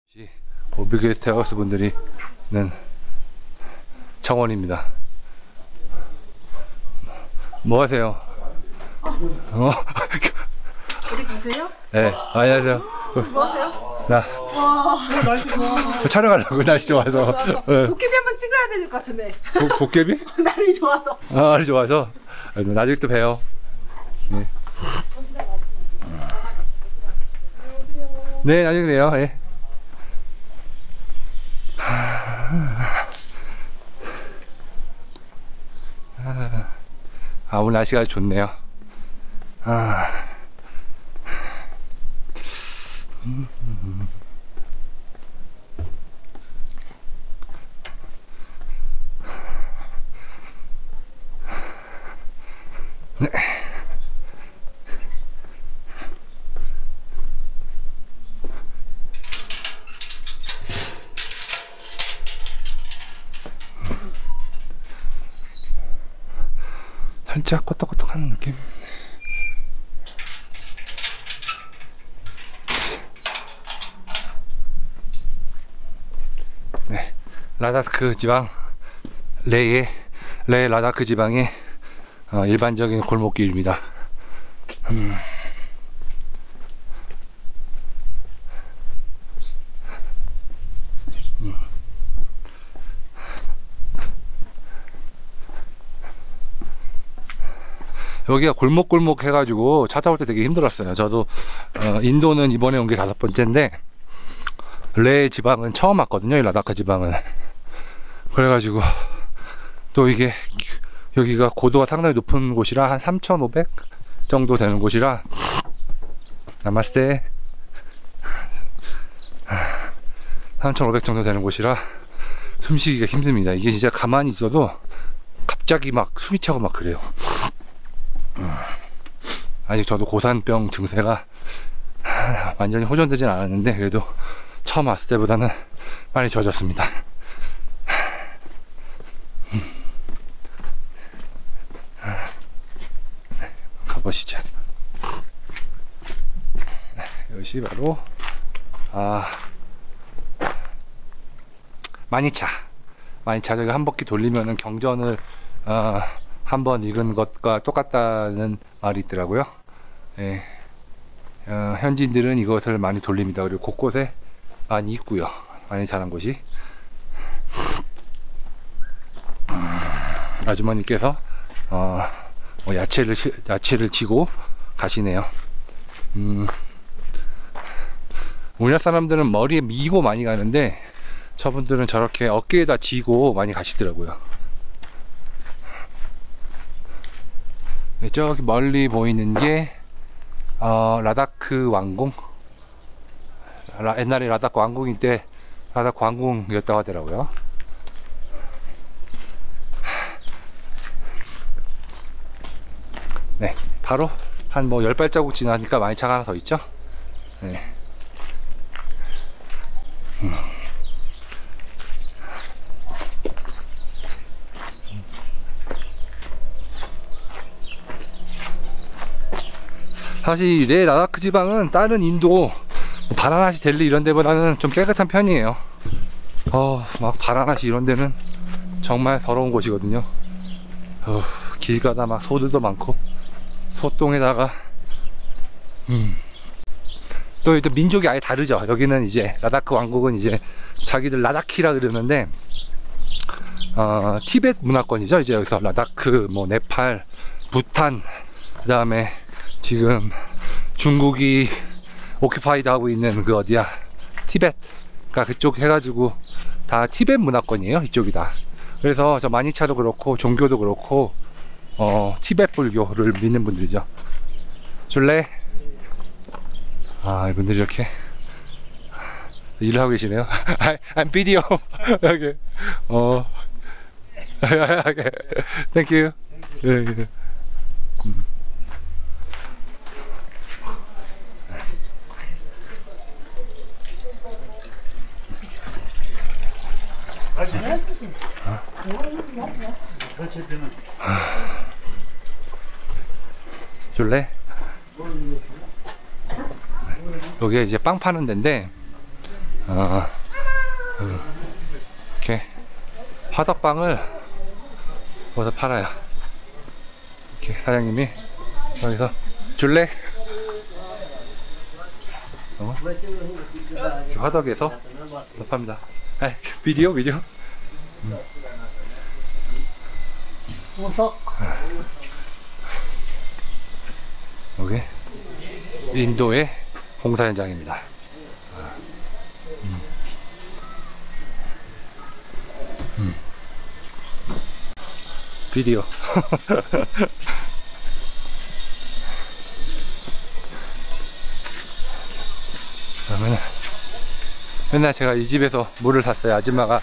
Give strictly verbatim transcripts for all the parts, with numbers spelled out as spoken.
오비게스트 하우스 분들이는 정원입니다. 뭐 하세요? 어? 어디 가세요? 네, 안녕하세요. 뭐 하세요? 나 와, 날씨 좋아. 촬영하려고 날씨 좋아서. 네. 도깨비 한번 찍어야 될 것 같은데. 도, 도깨비? 날이 좋아서. 아, 날이 좋아서. 나중에 또 봬요. 네, 네 나중에 봬요. 네. 아, 오늘 날씨가 아주 좋네요. 아. 음, 음. 네. 살짝 껐덕껐덕하는 느낌. 네, 라다크 지방 레의 레 라다크 지방의 어, 일반적인 골목길입니다. 음. 음. 여기가 골목골목 해가지고 찾아올 때 되게 힘들었어요. 저도 어, 인도는 이번에 온 게 다섯 번째인데 레 지방은 처음 왔거든요. 이 라다카 지방은. 그래가지고 또 이게 여기가 고도가 상당히 높은 곳이라 한 삼천오백 정도 되는 곳이라 나마스테 삼천오백 정도 되는 곳이라 숨쉬기가 힘듭니다. 이게 진짜 가만히 있어도 갑자기 막 숨이 차고 막 그래요. 아직 저도 고산병 증세가 완전히 호전되진 않았는데 그래도 처음 왔을 때보다는 많이 좋아졌습니다. 가보시죠. 이것이 바로 아 마니차 마니차. 저기 한 바퀴 돌리면은 경전을 어, 한번 읽은 것과 똑같다는 말이 있더라고요. 예. 어, 현지인들은 이것을 많이 돌립니다. 그리고 곳곳에 많이 있고요. 많이 자란 곳이. 아주머니께서 어, 뭐 야채를 야채를 지고 가시네요. 음, 우리나라 사람들은 머리에 미고 많이 가는데 저분들은 저렇게 어깨에다 지고 많이 가시더라고요. 저기 멀리 보이는 게 어, 라다크 왕궁. 라, 옛날에 라다크 왕궁일 때 라다크 왕궁이었다고 하더라고요. 네, 바로 한 뭐 열 발자국 지나니까 많이 차가 하나 더 있죠. 네. 음. 사실 레 라다크 지방은 다른 인도 바라나시 델리 이런 데보다는 좀 깨끗한 편이에요. 어, 막 바라나시 이런 데는 정말 더러운 곳이거든요. 어, 길 가다 막 소들도 많고 소똥에다가 음. 또 이제 민족이 아예 다르죠. 여기는 이제 라다크 왕국은 이제 자기들 라다키라 그러는데 어, 티베트 문화권이죠. 이제 여기서 라다크, 뭐 네팔, 부탄, 그 다음에 지금 중국이 오큐파이드 하고 있는 그 어디야 티베트, 그러니까 그쪽 해가지고 다 티베트 문화권이에요. 이쪽이 다. 그래서 저 마니차도 그렇고 종교도 그렇고 어 티베트 불교를 믿는 분들이죠. 줄래? 아, 이분들이 이렇게 일을 하고 계시네요. I'm video. 여기 어 Thank you. 예, 예. 음. 줄래? 여기가 이제 빵 파는 데인데 아, 음. 이렇게 화덕빵을 거기서 팔아요. 이렇게 사장님이 여기서 줄래? 어? 이렇게 화덕에서 팝니다. 아, 비디오 비디오. 음. 여기 인도의 공사 현장입니다. 음. 음. 비디오. 그러면 맨날 제가 이 집에서 물을 샀어요. 아줌마가.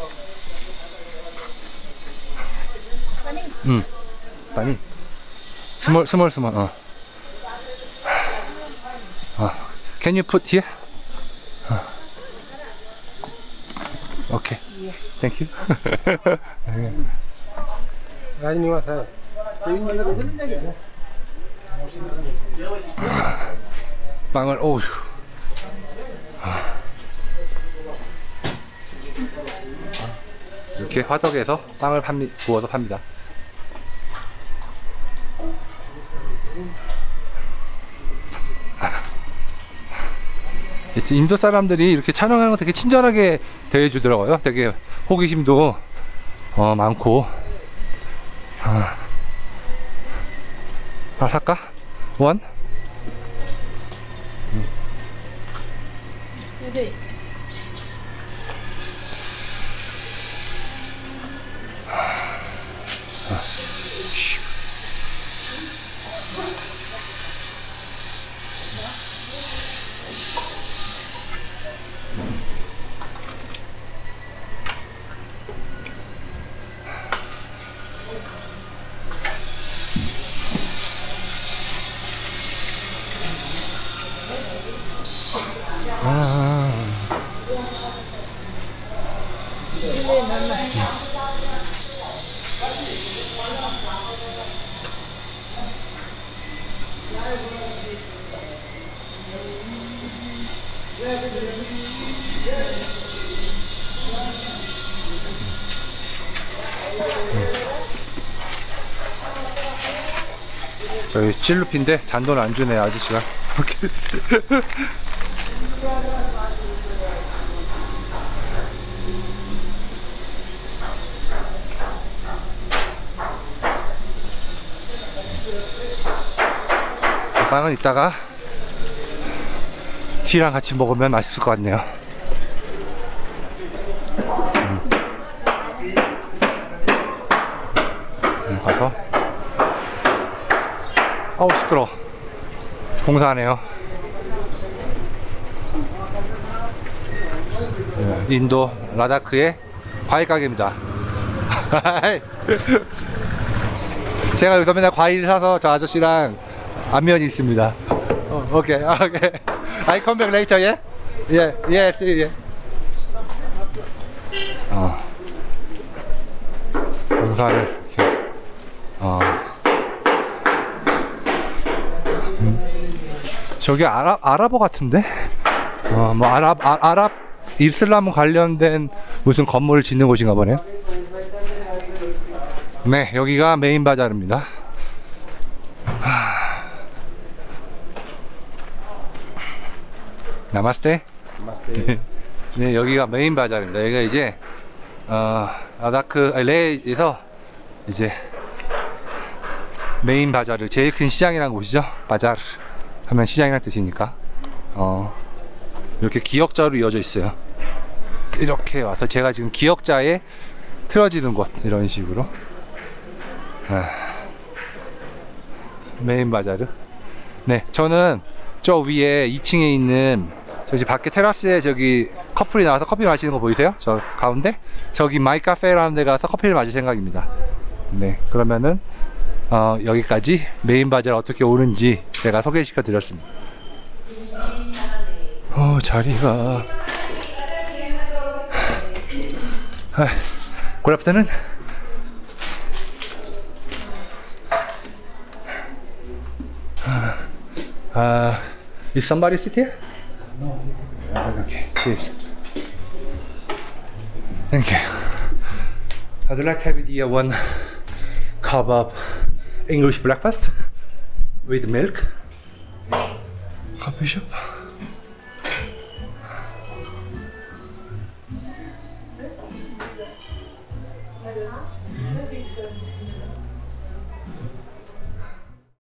음, 많이. 스몰, 스몰, 스몰. 어. 어. Can you put here? 어. Okay. Thank you. 빵을 오우. 이렇게 화덕에서 빵을 팝니, 구워서 팝니다. 인도 사람들이 이렇게 촬영하는 거 되게 친절하게 대해주더라고요. 되게 호기심도 어, 많고. 아, 하나 살까? 원? 음. 아. 저희 찔루피인데 잔돈 안 주네 아저씨가. 빵은 이따가 티랑 같이 먹으면 맛있을 것 같네요. 음. 음, 가서 아우 시끄러워. 공사하네요. 인도 라다크의 과일 가게입니다. 제가 여기서 맨날 과일 사서 저 아저씨랑 안면이 있습니다. 어, 오케이, 오케이. I come back later, yeah? Yeah, yes, yeah. 어. 공사를 이렇게. 어. 음. 저기 아랍 아랍어 같은데? 어, 뭐 아랍 아, 아랍 이슬람 관련된 무슨 건물을 짓는 곳인가 보네요. 네, 여기가 메인 바자르입니다. 나마스테. 나마스테. 네, 여기가 메인 바자르입니다. 여기가 이제 어, 라다크 레에서 이제 메인 바자르, 제일 큰 시장이라는 곳이죠. 바자르 하면 시장이라는 뜻이니까. 어, 이렇게 기역자로 이어져 있어요. 이렇게 와서 제가 지금 기역자에 틀어지는 곳, 이런 식으로. 아, 메인 바자르. 네, 저는 저 위에 이 층에 있는 저기 밖에 테라스에 저기 커플이 나와서 커피 마시는 거 보이세요? 저 가운데 저기 마이카페라는 데 가서 커피를 마실 생각입니다. 네, 그러면은 어, 여기까지 메인 바자르 어떻게 오는지 제가 소개시켜 드렸습니다. 어, 자리가 아, 굿아프터눈. 아, is somebody sit here? No. Okay, please. Thank you. I'd like to have the uh, one cup of English breakfast with milk. Coffee shop.